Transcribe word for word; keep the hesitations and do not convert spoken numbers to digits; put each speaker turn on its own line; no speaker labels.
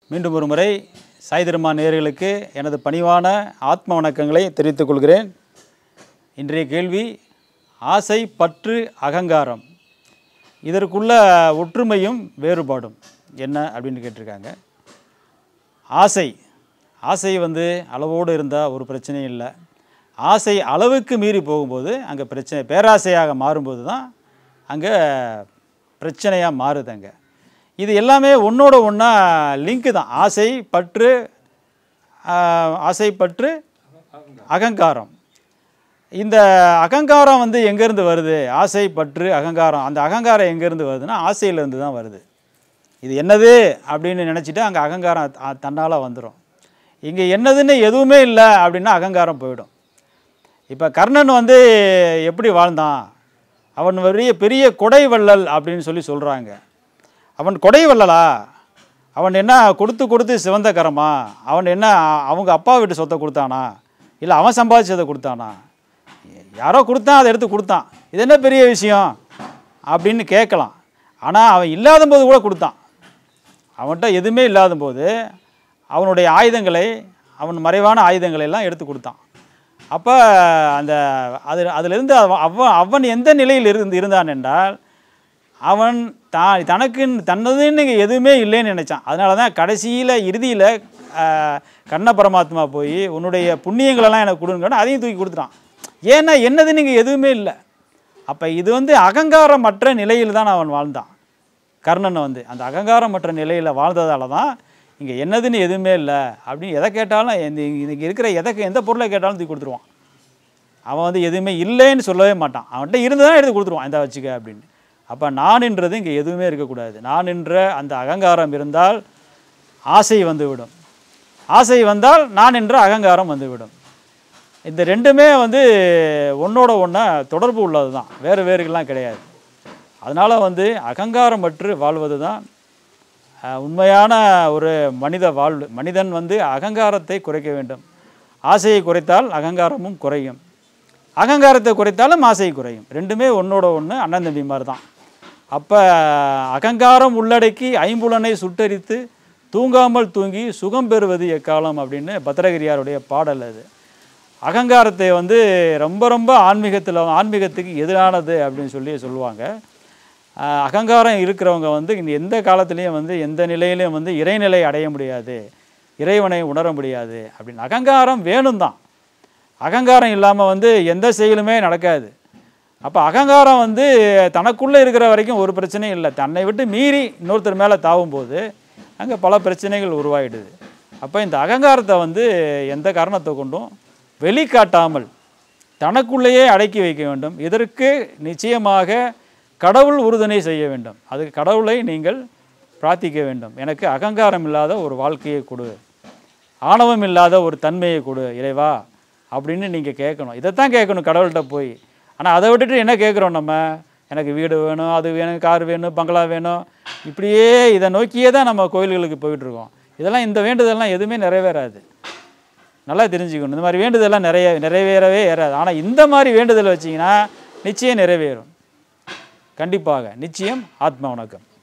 மீண்டும் ஒரு முறை சாய் திருமா நேயர்களுக்கு எனது பணிவான ஆத்ம வணக்கங்களை தெரிவித்துக் கொள்கிறேன். இன்றைய கேள்வி ஆசை, பற்று, அகங்காரம் இதற்குள்ள ஒற்றுமையும் வேறுபாடும் என்ன அப்படின்னு கேட்டிருக்காங்க. ஆசை ஆசை வந்து அளவோடு இருந்தால் ஒரு பிரச்சனையும் இல்லை. ஆசை அளவுக்கு மீறி போகும்போது அங்கே பிரச்சனை, பேராசையாக மாறும்போது தான் அங்கே பிரச்சனையாக மாறுதுங்க. இது எல்லாமே ஒன்றோட ஒன்றா லிங்க்கு தான். ஆசை, பற்று, ஆசை, பற்று, அகங்காரம். இந்த அகங்காரம் வந்து எங்கேருந்து வருது? ஆசை, பற்று, அகங்காரம். அந்த அகங்காரம் எங்கேருந்து வருதுன்னா ஆசையிலேருந்து தான் வருது. இது என்னது அப்படின்னு நினச்சிட்டு அங்கே அகங்காரம் தன்னால் வந்துடும். இங்கே என்னதுன்னு எதுவுமே இல்லை அப்படின்னா அகங்காரம் போயிடும். இப்போ கர்ணன் வந்து எப்படி வாழ்ந்தான்? அவன் பெரிய பெரிய கொடை வள்ளல் அப்படின்னு சொல்லி சொல்கிறாங்க. அவன் கொடை வள்ளலா? அவன் என்ன கொடுத்து கொடுத்து சிவந்த கரமா? அவன் என்ன அவங்க அப்பா வீட்டு சொத்தை கொடுத்தானா? இல்லை அவன் சம்பாதிச்சதை கொடுத்தானா? யாரோ கொடுத்தான், அதை எடுத்து கொடுத்தான். இது என்ன பெரிய விஷயம் அப்படின்னு கேட்கலாம். ஆனால் அவன் இல்லாத போது கூட கொடுத்தான். அவன்கிட்ட எதுவுமே இல்லாத போது அவனுடைய ஆயுதங்களை, அவன் மறைவான ஆயுதங்களை எல்லாம் எடுத்து கொடுத்தான். அப்போ அந்த அது அதிலிருந்து அவன் அவன் எந்த நிலையில் இருந்து இருந்தான் என்றால் அவன் தான் தனக்கு தன்னதுன்னு எதுவுமே இல்லைன்னு நினச்சான். அதனால தான் கடைசியில் இறுதியில் கண்ண பரமாத்மா போய் உன்னுடைய புண்ணியங்களெல்லாம் எனக்கு கொடுங்கன்னு அதையும் தூக்கி கொடுத்துட்டான். ஏன்னா என்னதுன்னு இங்கே எதுவுமே இல்லை. அப்போ இது வந்து அகங்காரமற்ற நிலையில் தான் அவன் வாழ்ந்தான். கர்ணன் வந்து அந்த அகங்காரமற்ற நிலையில் வாழ்ந்ததால தான் இங்கே என்னதுன்னு எதுவுமே இல்லை அப்படின்னு எதை கேட்டாலும் இந்த இன்றைக்கி இருக்கிற எதை எந்த பொருளை கேட்டாலும் தூக்கி கொடுத்துருவான். அவன் வந்து எதுவுமே இல்லைன்னு சொல்லவே மாட்டான். அவன்கிட்ட இருந்து தான் எடுத்து கொடுத்துருவான், இந்த வச்சுக்க அப்படின்னு. அப்போ நான்ன்றது இங்கே எதுவுமே இருக்கக்கூடாது. நான் என்ற அந்த அகங்காரம் இருந்தால் ஆசை வந்துவிடும். ஆசை வந்தால் நான் என்ற அகங்காரம் வந்துவிடும். இந்த ரெண்டுமே வந்து ஒன்றோட ஒன்றா தொடர்பு உள்ளது தான், வேறு வேறுகள்லாம் கிடையாது. அதனால் வந்து அகங்காரமற்று வாழ்வது தான் உண்மையான ஒரு மனித வாழ்வு. மனிதன் வந்து அகங்காரத்தை குறைக்க வேண்டும். ஆசையை குறைத்தால் அகங்காரமும் குறையும், அகங்காரத்தை குறைத்தாலும் ஆசை குறையும். ரெண்டுமே ஒன்றோட ஒன்று அண்ணன் தம்பி மாதிரி தான். அப்போ அகங்காரம் உள்ளடக்கி ஐம்புலனை சுட்டரித்து தூங்காமல் தூங்கி சுகம் பெறுவது எக்காலம் அப்படின்னு பத்திரகிரியாருடைய பாடல் அது. அகங்காரத்தை வந்து ரொம்ப ரொம்ப ஆன்மீகத்தில் ஆன்மீகத்துக்கு எதிரானது அப்படின்னு சொல்லி சொல்லுவாங்க. அகங்காரம் இருக்கிறவங்க வந்து எந்த காலத்துலேயும் வந்து எந்த நிலையிலையும் வந்து இறைநிலை அடைய முடியாது, இறைவனை உணர முடியாது அப்படின்னு. அகங்காரம் வேணும் தான். அகங்காரம் இல்லாமல் வந்து எந்த செயலுமே நடக்காது. அப்போ அகங்காரம் வந்து தனக்குள்ளே இருக்கிற வரைக்கும் ஒரு பிரச்சனையும் இல்லை. தன்னை விட்டு மீறி இன்னொருத்தர் மேலே தாவும்போது அங்கே பல பிரச்சனைகள் உருவாகிடுது. அப்போ இந்த அகங்காரத்தை வந்து எந்த காரணத்தை கொண்டும் வெளிக்காட்டாமல் தனக்குள்ளேயே அடக்கி வைக்க வேண்டும். இதற்கு நிச்சயமாக கடவுள் உறுதுணை செய்ய வேண்டும். அதுக்கு கடவுளை நீங்கள் பிரார்த்திக்க வேண்டும். எனக்கு அகங்காரம் இல்லாத ஒரு வாழ்க்கையை கொடு, ஆணவம் இல்லாத ஒரு தன்மையை கொடு இறைவா அப்படின்னு நீங்கள் கேட்கணும். இதைத்தான் கேட்கணும் கடவுள்கிட்ட போய். ஆனால் அதை விட்டுட்டு என்ன கேட்குறோம் நம்ம? எனக்கு வீடு வேணும், அது வேணும், கார் வேணும், பங்களா வேணும், இப்படியே இதை நோக்கியே தான் நம்ம கோயில்களுக்கு போயிட்டுருக்கோம். இதெல்லாம் இந்த வேண்டுதல்லாம் எதுவுமே நிறைவேறாது. நல்லா தெரிஞ்சுக்கணும். இந்த மாதிரி வேண்டுதல்லாம் நிறைய நிறைவேறவே ஏறாது. ஆனால் இந்த மாதிரி வேண்டுதல் வச்சிங்கன்னா நிச்சயம் நிறைவேறும். கண்டிப்பாக நிச்சயம். ஆத்ம வணக்கம்.